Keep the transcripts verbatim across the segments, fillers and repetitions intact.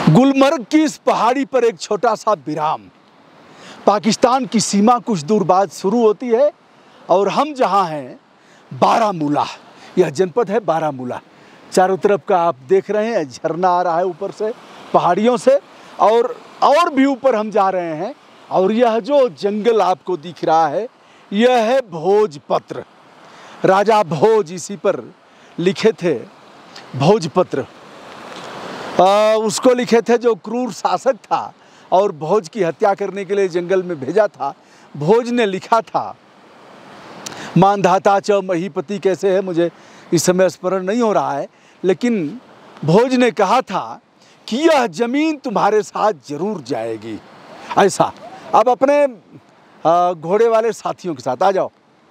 गुलमर्ग की इस पहाड़ी पर एक छोटा सा विराम। पाकिस्तान की सीमा कुछ दूर बाद शुरू होती है और हम जहाँ हैं बारामूला, यह जनपद है बारामूला। चारों तरफ का आप देख रहे हैं, झरना आ रहा है ऊपर से पहाड़ियों से, और और भी ऊपर हम जा रहे हैं। और यह जो जंगल आपको दिख रहा है यह है भोजपत्र। राजा भोज इसी पर लिखे थे, भोजपत्र आ, उसको लिखे थे जो क्रूर शासक था और भोज की हत्या करने के लिए जंगल में भेजा था। भोज ने लिखा था, मानधाता च महीपति कैसे है मुझे इस समय स्मरण नहीं हो रहा है, लेकिन भोज ने कहा था कि यह जमीन तुम्हारे साथ जरूर जाएगी। ऐसा अब अपने घोड़े वाले साथियों के साथ आ जाओ।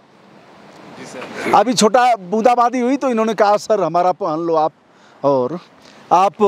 अभी छोटा बूंदाबांदी हुई तो इन्होंने कहा सर हमारा पहन लो आप, और आप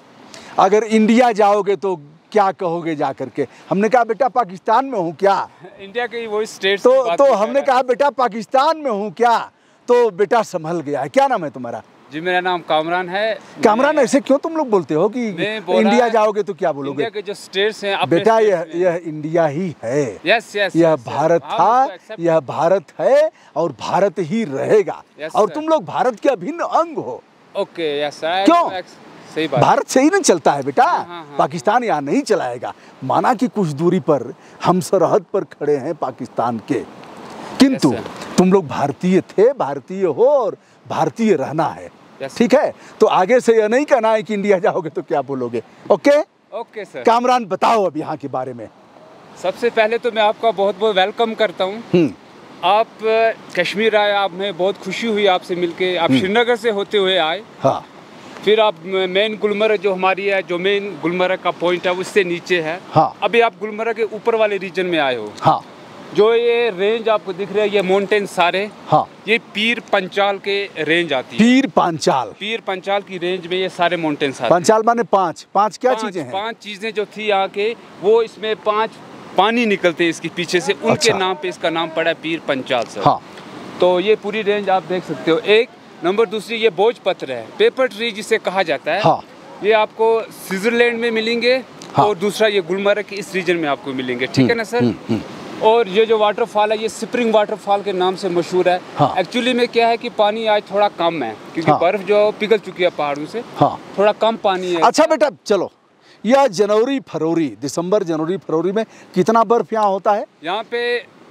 अगर इंडिया जाओगे तो क्या कहोगे जा करके। हमने कहा बेटा पाकिस्तान में हूँ क्या, इंडिया के वो स्टेट तो तो हमने कहा बेटा पाकिस्तान में हूँ क्या, तो बेटा संभल गया है। क्या नाम है तुम्हारा? जी मेरा नाम कामरान है। कामरान, ऐसे क्यों तुम लोग बोलते हो कि इंडिया जाओगे तो क्या बोलोगे? इंडिया के जो स्टेट्स हैं बेटा यह यह इंडिया ही है। यस यस यह भारत था, यह भारत है और भारत ही रहेगा। और तुम लोग भारत के अभिन्न अंग हो। Okay yes sir. क्यों? सही बात। भारत से ही नहीं चलता है बेटा। हाँ, हाँ, हाँ। पाकिस्तान यहाँ नहीं चलाएगा। माना कि कुछ दूरी पर हम सरहद पर खड़े हैं पाकिस्तान के, किंतु तुम लोग भारतीय थे, भारतीय हो और भारतीय रहना है। ठीक है, तो आगे से यह नहीं कहना है कि इंडिया जाओगे तो क्या बोलोगे। Okay okay sir. कामरान बताओ अब यहाँ के बारे में। सबसे पहले तो मैं आपका बहुत बहुत वेलकम करता हूँ। आप कश्मीर आए, आप में बहुत खुशी हुई आपसे मिलके। आप श्रीनगर से होते हुए आए। हाँ। फिर आप मेन गुलमर्ग जो हमारी है, जो मेन गुलमर्ग का पॉइंट है उससे नीचे है। हाँ। अभी आप गुलमर्ग के ऊपर वाले रीजन में आए हो। हाँ। जो ये रेंज आपको दिख रहा है, ये माउंटेन सारे, हाँ, ये पीर पंचाल के रेंज आती है। पीर पंचाल, पीर पंचाल की रेंज में ये सारे माउंटेन्स आते हैं। पंचाल माने पांच पांच क्या चीजें हैं? पांच चीजें जो थी यहाँ के, वो इसमें पांच पानी निकलते हैं इसके पीछे से, उनके अच्छा। नाम पे इसका नाम पड़ा है पीर पंचाल सर। हाँ। तो ये पूरी रेंज आप देख सकते हो। एक नंबर, दूसरी ये भोजपत्र है, पेपर ट्री जिसे कहा जाता है। हाँ। ये आपको स्विट्जरलैंड में मिलेंगे। हाँ। और दूसरा ये गुलमर्ग के इस रीजन में आपको मिलेंगे। ठीक है ना सर? हुँ, हुँ। और ये जो वाटरफॉल है ये स्प्रिंग वाटरफॉल के नाम से मशहूर है। हाँ। एक्चुअली में क्या है कि पानी आज थोड़ा कम है क्योंकि हाँ। बर्फ जो पिघल चुकी है पहाड़ों से। हाँ। थोड़ा कम पानी है। अच्छा बेटा चलो, यह जनवरी फरवरी, दिसंबर जनवरी फरवरी में कितना बर्फ यहाँ होता है? यहाँ पे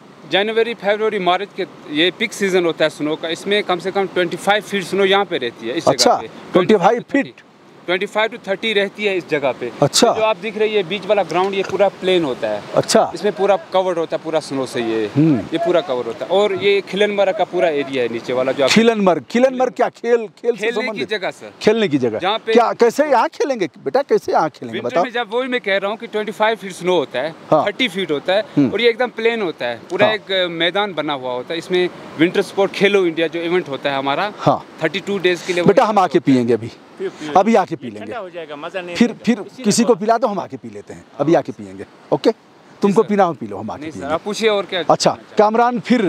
जनवरी फरवरी मार्च के ये पिक सीजन होता है स्नो का। इसमें कम से कम पच्चीस फीट स्नो यहाँ पे रहती है इस अच्छा, जगह पे। पच्चीस फीट पच्चीस टू तीस रहती है इस जगह पे। अच्छा। तो जो आप दिख रही है बीच वाला ग्राउंड, ये पूरा प्लेन होता है। अच्छा। इसमें पूरा कवर्ड होता है पूरा स्नो से, ये ये पूरा कवर होता है। और ये खिलनमर्ग का पूरा एरिया है नीचे वाला जो। खिलनमर्ग, खिलनमर्ग क्या खेल खेल से खेलने की जगह सर? खेलने की जगह। जहाँ पे क्या कैसे यहाँ खेलेंगे बेटा, कैसे यहाँ खेलेंगे बताओ? जब वही मैं कह रहा हूँ कि पच्चीस फीट स्नो होता है, तीस फीट होता है और ये एकदम प्लेन होता है, पूरा एक मैदान बना हुआ होता है। इसमें विंटर स्पोर्ट खेलो इंडिया जो इवेंट होता है हमारा, बत्तीस डेज के लिए। बेटा हम आके पियेंगे अभी, अभी आके पी लेंगे, हो जाएगा, मजा नहीं। फिर फिर किसी को पिला दो, हम आके पी लेते हैं। अभी आके पियेंगे। ओके, तुमको पीना हो पी लो, हम आके पियेंगे। पूछिए और क्या। अच्छा कामरान, फिर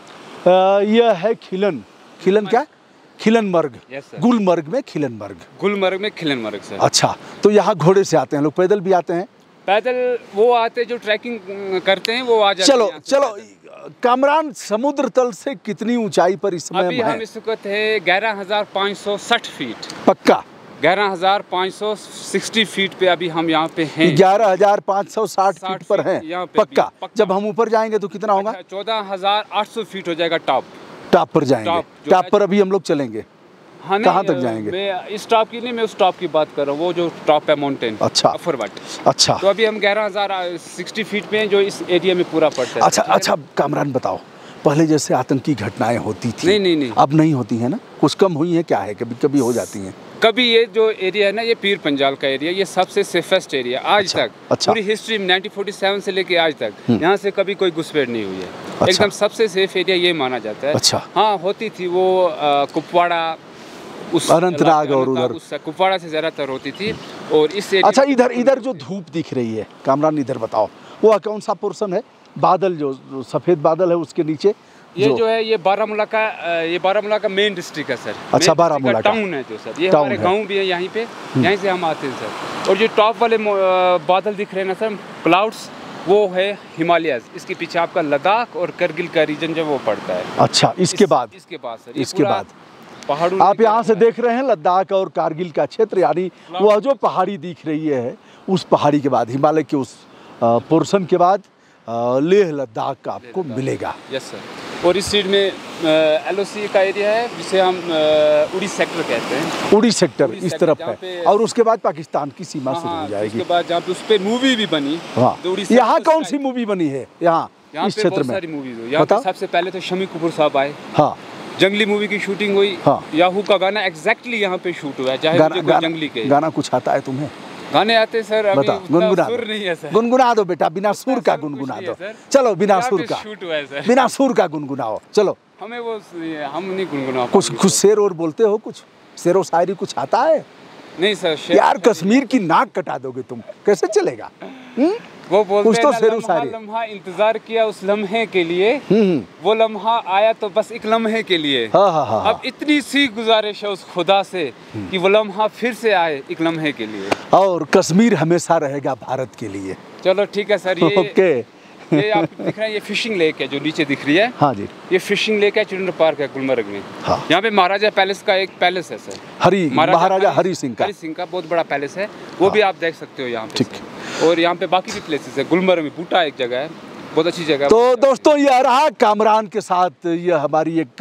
यह है खिलन, खिलन क्या? खिलनमर्ग। गुलमर्ग में खिलनमर्ग, गुलमर्ग में खिलनमर्ग सर। अच्छा, तो यहाँ घोड़े से आते हैं लोग, पैदल भी आते हैं? पैदल वो आते जो ट्रैकिंग करते हैं वो आ जाते हैं। चलो चलो कामरान, समुद्र तल से कितनी ऊंचाई पर इस समय अभी हम इस वक्त है ग्यारह हजार पाँच सौ साठ फीट। पक्का ग्यारह हजार पाँच सौ साठ फीट पे अभी हम यहाँ पे हैं। ग्यारह हजार पाँच सौ साठ फीट पर हैं पक्का? पक्का। जब हम ऊपर जाएंगे तो कितना होगा? चौदह हजार आठ सौ फीट हो जाएगा टॉप। टॉप पर जाएंगे, टॉप पर अभी हम लोग चलेंगे। हाँ, कहाँ तक जाएंगे? मैं इस टॉप की नहीं, मैं उस टॉप की बात कर रहा हूँ, वो जो टॉप है माउंटेन। अच्छा। अफरवट। अच्छा। तो अभी हम ग्यारह हजार साठ फीट पे हैं जो इस एरिया में पूरा पड़ता है। अच्छा अच्छा कामरान बताओ, पहले जैसे आतंकी घटनाएं होती थी? नहीं नहीं नहीं, अब नहीं होती है ना? कुछ कम हुई है क्या है? कभी कभी हो जाती हैं। कभी ये जो एरिया है ना, ये पीर पंजाल का एरिया, ये सबसे सेफेस्ट एरिया आज अच्छा, तक। अच्छा। पूरी हिस्ट्री में उन्नीस सौ सैंतालीस से लेके आज तक यहाँ से कभी कोई घुसपैठ नहीं हुई है। अच्छा। एकदम सबसे सेफ एरिया ये माना जाता है। अच्छा। हाँ होती थी वो कुपवाड़ा, उस अनंतनाग और उधर कुपवाड़ा से ज्यादातर होती थी। और इस अच्छा, इधर इधर जो धूप दिख रही है कामरान, इधर बताओ वो कौन सा पोर्शन है? बादल जो, जो सफेद बादल है उसके नीचे ये जो है ये बारामूला का ये बारामूला का मेन डिस्ट्रिक्ट है सर। अच्छा, बारामूला का टाउन है जो सर, ये हमारे गांव भी है यहीं पे, यहीं से हम आते हैं सर। और जो टॉप वाले बादल दिख रहे हैं ना सर, क्लाउड्स, वो है हिमालयस। इसके पीछे आपका लद्दाख और करगिल का रीजन जो वो पड़ता है। अच्छा, इसके इस, बाद इसके बाद सर इसके बाद पहाड़ों, आप यहाँ से देख रहे हैं लद्दाख और कारगिल का क्षेत्र, यानी वह जो पहाड़ी दिख रही है उस पहाड़ी के बाद, हिमालय के उस पोर्शन के बाद लेह लद्दाख का आपको मिलेगा। Yes sir. और इस साइड में एल ओ सी का एरिया है जिसे हम उड़ी सेक्टर कहते हैं। उड़ी सेक्टर इस तरफ है, और उसके बाद पाकिस्तान की सीमा शुरू हो जाएगी। उसके बाद जहाँ पे उस पे मूवी भी बनी। हाँ, यहाँ कौन सी मूवी बनी है? यहाँ इस क्षेत्र में सारी मूवीज हुई। यहाँ पे सबसे पहले तो शमी कपूर साहब आए। हाँ, जंगली मूवी की शूटिंग हुई। हाँ, याहू का गाना एग्जैक्टली यहाँ पे शूट हुआ है। चाहे गाना, गाना, जंगली के गाना कुछ आता है तुम्हें? गाने आते सर, अभी गुनगुना सुर नहीं है सर। गुनगुना दो बेटा, बिना सुर का गुनगुना दो। चलो बिना सुर का, शूट हुआ है सर, बिना सुर का गुनगुनाओ। चलो, हमें वो हम नहीं गुनगुना। कुछ कुछ शेर और बोलते हो? कुछ शेर व शायरी कुछ आता है? नहीं सर। यार कश्मीर की नाक कटा दोगे तुम, कैसे चलेगा? हुँ? वो बोलते कुछ तो हैं शेर व लम्हा शायरी। लम्हा इंतजार किया उस लम्हे के लिए, वो लम्हा आया तो बस एक लम्हे के लिए। हाँ हाँ हाँ। अब इतनी सी गुजारिश है उस खुदा से कि वो लम्हा फिर से आए एक लम्हे के लिए। और कश्मीर हमेशा रहेगा भारत के लिए। चलो ठीक है सर। ये ओके। ये आप दिख रहे हैं, ये फिशिंग लेक है जो नीचे दिख रही है। हाँ जी, ये फिशिंग लेक है, चिल्ड्रन पार्क है गुलमर्ग में। हाँ। यहाँ पे महाराजा पैलेस का एक पैलेस है सर, हरी महाराजा हरी सिंह का हरी सिंह का बहुत बड़ा पैलेस है, वो भी आप देख सकते हो यहाँ पे। ठीक। और यहाँ पे बाकी भी प्लेसेस है। गुलमर्ग में बूटा एक जगह है, बहुत अच्छी जगह। तो दोस्तों, यह रहा कामरान के साथ यह हमारी एक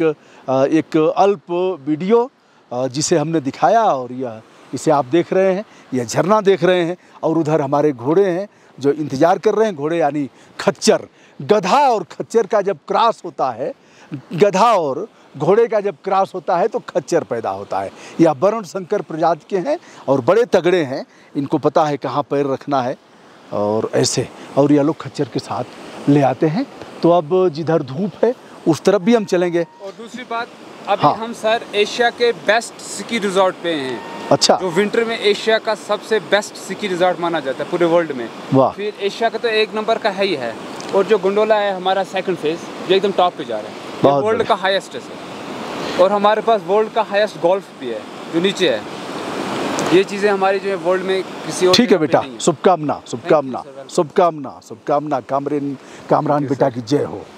एक अल्प वीडियो जिसे हमने दिखाया, और यह इसे आप देख रहे हैं, यह झरना देख रहे हैं, और उधर हमारे घोड़े हैं जो इंतजार कर रहे हैं। घोड़े यानी खच्चर। गधा और खच्चर का जब क्रॉस होता है, गधा और घोड़े का जब क्रॉस होता है तो खच्चर पैदा होता है। यह वर्ण शंकर प्रजाति के हैं और बड़े तगड़े हैं, इनको पता है कहाँ पैर रखना है और ऐसे, और यह लोग खच्चर के साथ ले आते हैं। तो अब जिधर धूप है उस तरफ भी हम चलेंगे। और दूसरी बात, अभी हाँ। हम सर एशिया के बेस्ट स्की रिजॉर्ट पे हैं। अच्छा, जो विंटर में एशिया का सबसे बेस्ट स्की रिजॉर्ट माना जाता है पूरे वर्ल्ड में। वाह। फिर एशिया का तो एक नंबर का है ही है। और जो गोंडोला है हमारा सेकंड फेज, ये एकदम टॉप पे जा रहा है। ये वर्ल्ड का हाईएस्ट है सर। और हमारे पास वर्ल्ड का हाईएस्ट गोल्फ भी है जो नीचे है। ये चीज़ें हमारी जो है वर्ल्ड में किसी और। ठीक है बेटा, शुभकामना शुभकामना शुभकामना शुभकामना। कामरान कामरान बेटा की जय हो।